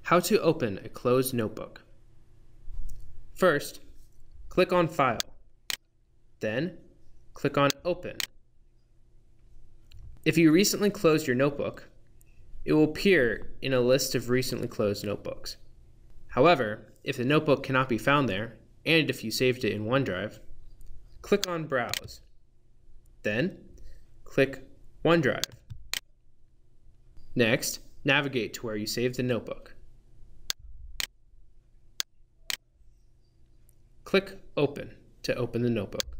How to open a closed notebook. First, click on File. Then, click on Open. If you recently closed your notebook, it will appear in a list of recently closed notebooks. However, if the notebook cannot be found there, and if you saved it in OneDrive, click on Browse. Then, click OneDrive. Next, navigate to where you saved the notebook. Click Open to open the notebook.